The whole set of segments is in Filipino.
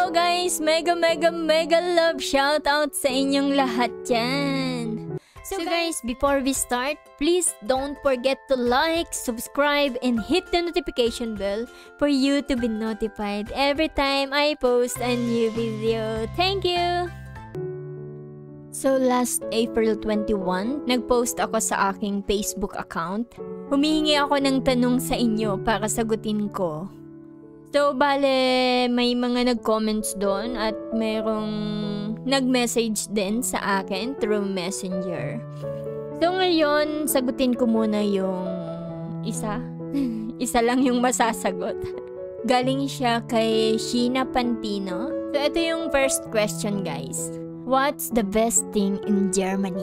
Hello guys! Mega love shoutout sa inyong lahat dyan! So guys, before we start, please don't forget to like, subscribe, and hit the notification bell for you to be notified every time I post a new video. Thank you! So last April 21, nag-post ako sa aking Facebook account. Humihingi ako ng tanong sa inyo para sagutin ko. So, bale, may mga nag-comments doon at merong nag-message din sa akin through Messenger. So, ngayon, sagutin ko muna yung isa. Isa lang yung masasagot. Galing siya kay Sheena Pantino. So, ito yung first question, guys. What's the best thing in Germany?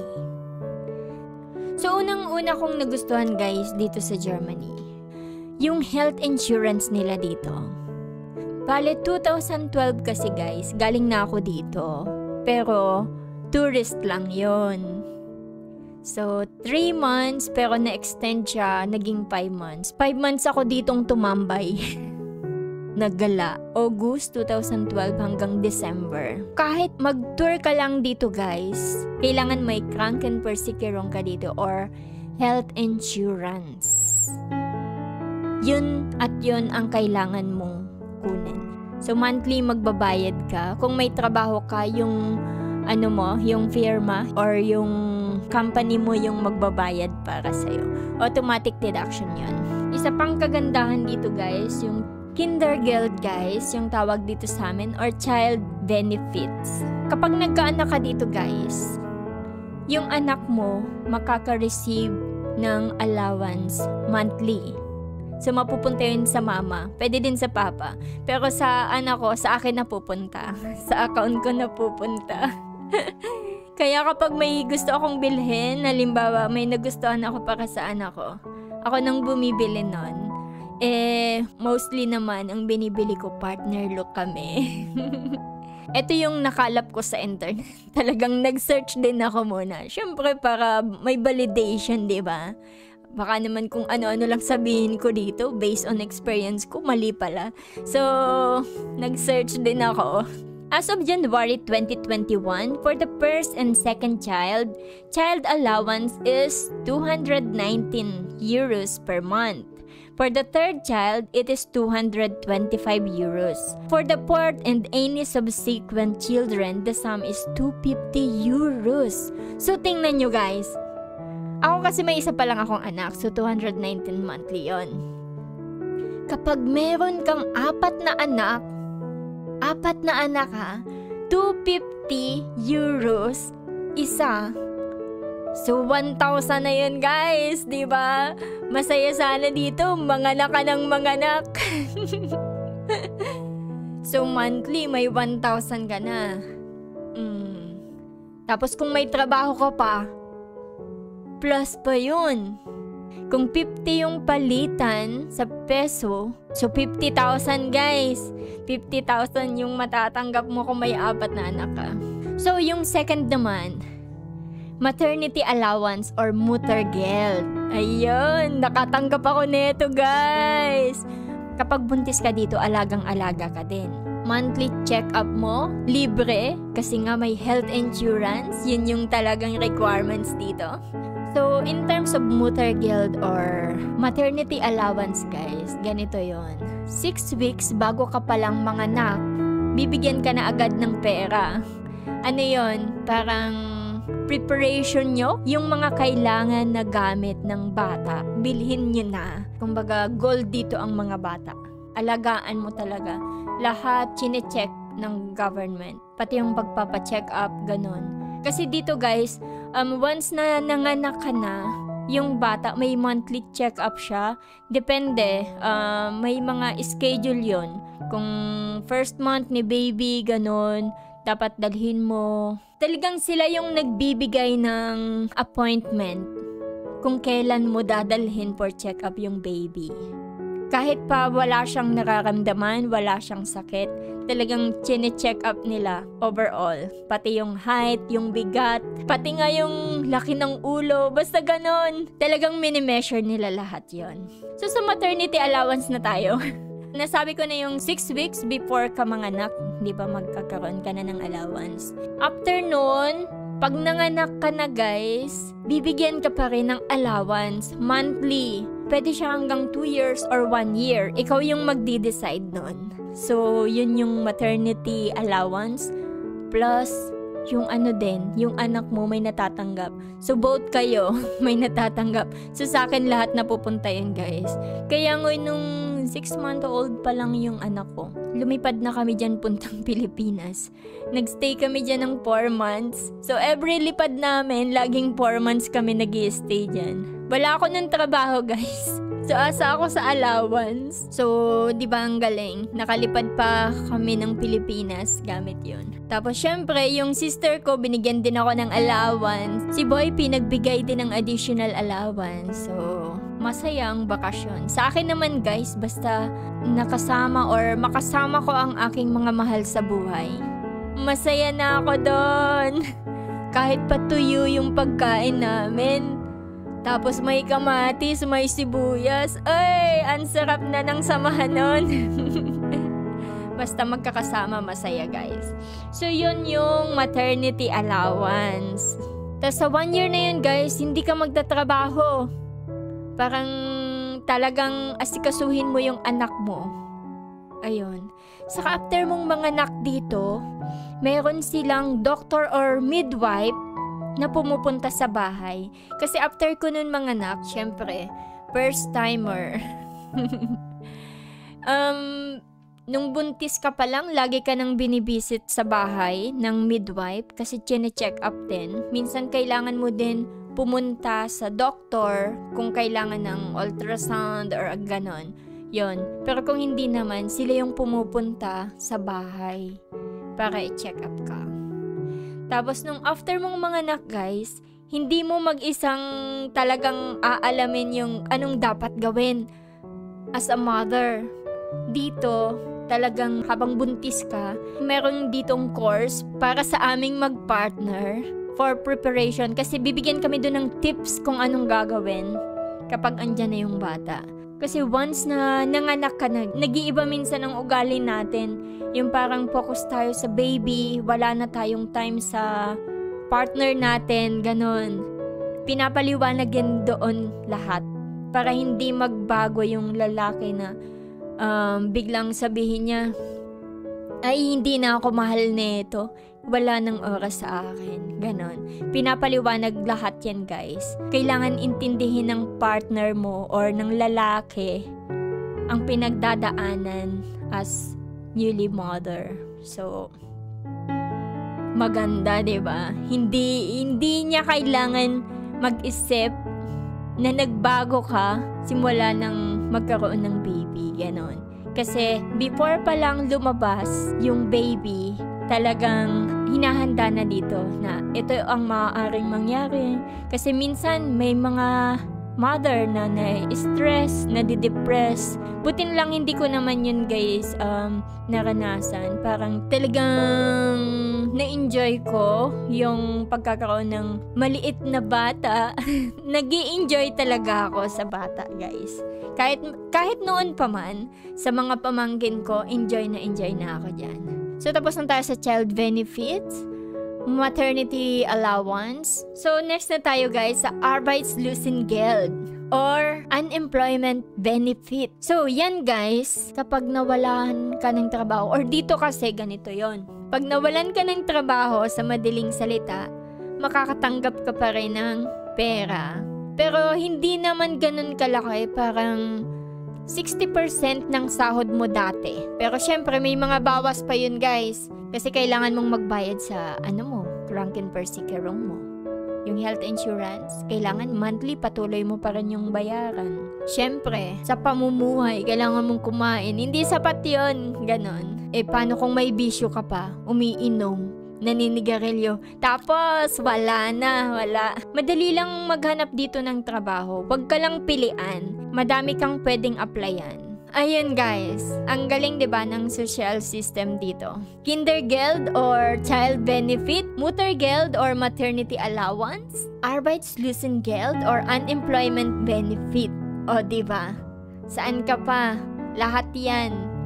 So, unang-una kong nagustuhan, guys, dito sa Germany, yung health insurance nila dito. Bale, 2012 kasi guys, galing na ako dito. Pero, tourist lang yon. So, 3 months, pero na-extend siya, naging 5 months. 5 months ako ditong tumambay. Naggala. August 2012 hanggang December. Kahit mag-tour ka lang dito guys, kailangan may Krankenversicherung ka dito or health insurance. Yun at yun ang kailangan mong kunin. So monthly magbabayad ka. Kung may trabaho ka, yung ano mo, yung firma or yung company mo yung magbabayad para sa'yo. Automatic deduction yun. Isa pang kagandahan dito guys, yung Kindergeld guys, yung tawag dito sa amin, or child benefits. Kapag nagkaanak ka dito guys, yung anak mo makaka-receive ng allowance monthly. So, mapupunta yun sa mama. Pwede din sa papa. Pero sa anak ko, sa akin napupunta. Sa account ko napupunta. Kaya kapag may gusto akong bilhin, halimbawa, may nagustuhan ako para sa anak ko, ako nang bumibili nun. Mostly naman, ang binibili ko, partner look kami. Ito yung nakalap ko sa internet. Talagang nag-search din ako muna. Siyempre, para may validation, di ba? Baka naman kung ano-ano lang sabihin ko dito based on experience ko, mali pala. So, nag-search din ako. As of January 2021, for the first and second child, child allowance is 219 euros per month. For the third child, it is 225 euros. For the fourth and any subsequent children, the sum is 250 euros. So, tingnan nyo guys. Ako kasi may isa pa lang akong anak, so 219 monthly yon. Kapag meron kang apat na anak ha, 250 euros isa. So 1,000 na yun guys, di ba? Masaya sana dito, manganak ka ng manganak. So monthly may 1,000 ka na. Tapos kung may trabaho ka pa, plus pa yun. Kung 50 yung palitan sa peso, so 50,000 guys. 50,000 yung matatanggap mo kung may apat na anak ka. So yung second naman, maternity allowance or Muttergeld. Ayun, nakatanggap ako nito guys. Kapag buntis ka dito, alagang-alaga ka din. Monthly check-up mo, libre, kasi nga may health insurance. Yun yung talagang requirements dito. So, in terms of Muttergeld or maternity allowance, guys, ganito yon. 6 weeks bago ka palang manganak, bibigyan ka na agad ng pera. Ano yon? Parang preparation nyo, yung mga kailangan na gamit ng bata, bilhin nyo na. Kumbaga, goal dito ang mga bata. Alagaan mo talaga. Lahat chine-check ng government. Pati yung pagpapacheck up, ganun. Kasi dito guys, once na nanganak ka na, yung bata, may monthly check-up siya. Depende, may mga schedule yon. Kung first month ni baby, ganun, dapat dalhin mo. Talagang sila yung nagbibigay ng appointment kung kailan mo dadalhin for check-up yung baby. Kahit pa wala siyang nararamdaman, wala siyang sakit, talagang chine-check up nila overall. Pati yung height, yung bigat, pati nga yung laki ng ulo, basta ganon. Talagang mini-measure nila lahat yon. So sa maternity allowance na tayo. nasabi ko na yung 6 weeks before ka manganak, di ba magkakaroon ka na ng allowance. After nun, pag nanganak ka na guys, bibigyan ka pa rin ng allowance, monthly. Pwede siya hanggang 2 years or 1 year. Ikaw yung magdi-decide nun. So, yun yung maternity allowance. Plus, yung yung anak mo may natatanggap. So, both kayo may natatanggap. So, sa akin lahat napupunta yun guys. Kaya nung 6-month-old pa lang yung anak ko, lumipad na kami dyan puntang Pilipinas. Nagstay kami dyan ng 4 months. So, every lipad namin, laging 4 months kami nag-i-stay dyan. Wala ako ng trabaho guys. So, asa ako sa allowance. So, di ba ang galing? Nakalipad pa kami ng Pilipinas gamit yun. Tapos, syempre, yung sister ko, binigyan din ako ng allowance. Si Boy, pinagbigay din ng additional allowance. So, masaya ang bakasyon. Sa akin naman guys, basta nakasama or makasama ko ang aking mga mahal sa buhay. Masaya na ako doon. Kahit patuyo yung pagkain namin. Tapos may kamatis, may sibuyas. Ay, ang sarap na ng samahan nun. Basta magkakasama, masaya guys. So, yun yung maternity allowance. Tapos sa 1 year na yun guys, hindi ka magtatrabaho. Parang talagang asikasuhin mo yung anak mo. Ayun. Saka after mong manganak dito, meron silang doctor or midwife na pumupunta sa bahay. Kasi after ko nun manganak, syempre, first timer. Nung buntis ka pa lang, lagi ka nang binibisit sa bahay ng midwife kasi chine-check up din. Minsan kailangan mo din pumunta sa doktor kung kailangan ng ultrasound or ganon. Yon. Pero kung hindi naman, sila yung pumupunta sa bahay para i-check up ka. Tapos nung after mong manganak guys, hindi mo mag-isang talagang aalamin yung anong dapat gawin as a mother. Dito, talagang habang buntis ka, meron ditong course para sa aming mag-partner for preparation. Kasi bibigyan kami doon ng tips kung anong gagawin kapag andyan na yung bata. Kasi once na nanganak ka na, nag-iiba minsan ang ugali natin. Yung parang focus tayo sa baby, wala na tayong time sa partner natin, ganon. Pinapaliwanag yan doon lahat. Para hindi magbago yung lalaki na biglang sabihin niya, ay hindi na ako mahal nito, wala nang oras sa akin, ganon. Pinapaliwanag lahat yan guys. Kailangan intindihin ng partner mo or ng lalaki ang pinagdadaanan as newly mother. So, maganda, 'di ba? Hindi niya kailangan mag-isip na nagbago ka simula nang magkaroon ng baby, ganon. Kasi before pa lang lumabas yung baby, talagang hinahanda na dito na ito ang maaaring mangyari. Kasi minsan may mga mother na na-stress, nadidepress. Butin lang hindi ko naman yun guys naranasan. Parang talagang na-enjoy ko yung pagkakaroon ng maliit na bata. Nag-i-enjoy talaga ako sa bata guys. Kahit noon pa man, sa mga pamangkin ko, enjoy na ako dyan. So tapos na tayo sa child benefits, maternity allowance. So next na tayo guys sa Arbeitslosengeld or unemployment benefit. So yan guys, kapag nawalan ka ng trabaho, or dito kasi ganito yon. Pag nawalan ka ng trabaho, sa madaling salita, makakatanggap ka pa rin ng pera. Pero hindi naman ganun kalaki, parang 60% ng sahod mo dati. Pero syempre may mga bawas pa yun guys. Kasi kailangan mong magbayad sa Franken Persikerong mo. Yung health insurance, kailangan monthly patuloy mo pa rin yung bayaran. Syempre, sa pamumuhay, kailangan mong kumain. Hindi sapat yun, ganon. Paano kung may bisyo ka pa, umiinom, naninigarilyo, tapos wala. Madali lang maghanap dito ng trabaho. Huwag ka lang pilian. Madami kang pwedeng applyan. Ayun guys, ang galing 'di ba ng social system dito. Kindergeld or child benefit, Muttergeld or maternity allowance, Arbeitslosengeld or unemployment benefit. O 'di ba? Saan ka pa? Lahat 'yan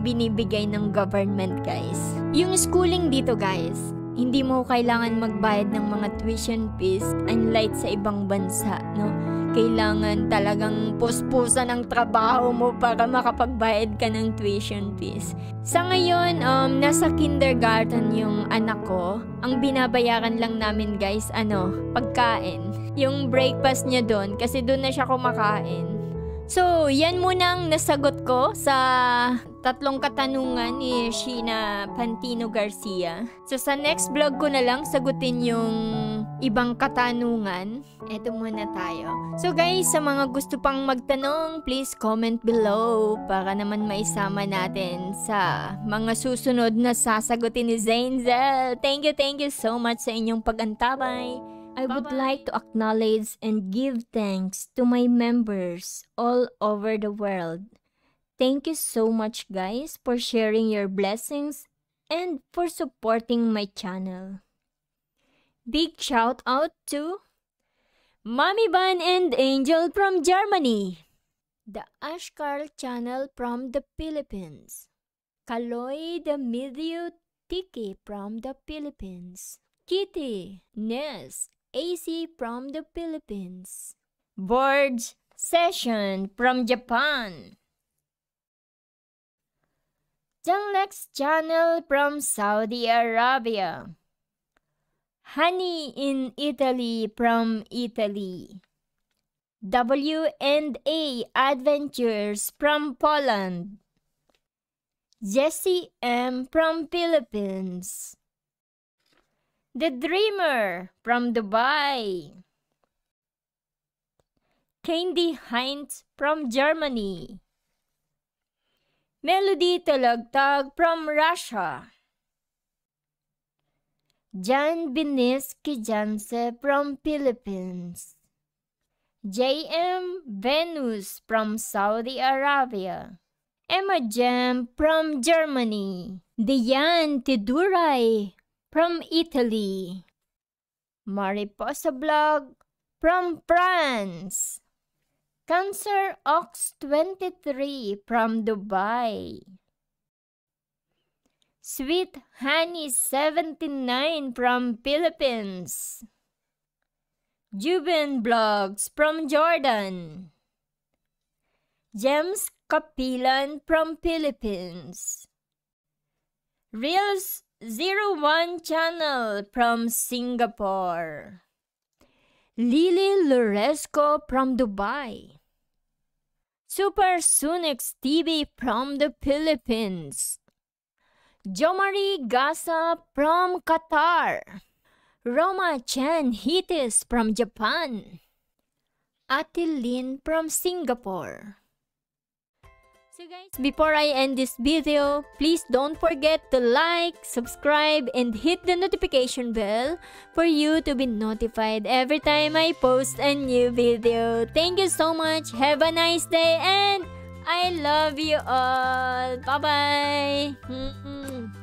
binibigay ng government, guys. Yung schooling dito, guys, hindi mo kailangan magbayad ng mga tuition fees unlike sa ibang bansa, no? Kailangan talagang puspusan ng trabaho mo para makapagbayad ka ng tuition fees. Sa ngayon, nasa kindergarten yung anak ko. Ang binabayaran lang namin, guys, pagkain. Yung breakfast niya doon kasi doon na siya kumakain. So, yan muna ang nasagot ko sa 3 katanungan ni Sheena Pantino Garcia. So, sa next vlog ko na lang sagutin yung ibang katanungan. Eto muna tayo. So, guys, sa mga gusto pang magtanong, please comment below para naman maisama natin sa mga susunod na sasagutin ni Zainzel. Thank you so much sa inyong pag-antabay. I would like to acknowledge and give thanks to my members all over the world. Thank you so much, guys, for sharing your blessings and for supporting my channel. Big shout out to Mommy Ban and Angel from Germany, the Ashkar channel from the Philippines, Kaloy the Medio Tiki from the Philippines, Kitty, Ness, AC from the Philippines, Boards Session from Japan, Janglex channel from Saudi Arabia, Honey in Italy from Italy, W&A Adventures from Poland, Jessie M from Philippines, The Dreamer from Dubai, Candy Heinz from Germany, Melody Talagtag from Russia, Jan Biniski Janse from Philippines, JM Venus from Saudi Arabia, Emma Jem from Germany, Diane Tiduray from Italy, Mariposa Vlog from France, Cancer Ox 23 from Dubai, Sweet Honey 79 from Philippines, Juben Vlogs from Jordan, James Kapilan from Philippines, Reels 01 channel from Singapore, Lily Loresco from Dubai, Super Sunix TV from the Philippines, Jomari Gasa from Qatar, Roma Chen Hitis from Japan, Ate Lin from Singapore. So guys, before I end this video, please don't forget to like, subscribe, and hit the notification bell for you to be notified every time I post a new video. Thank you so much. Have a nice day and I love you all. Bye-bye.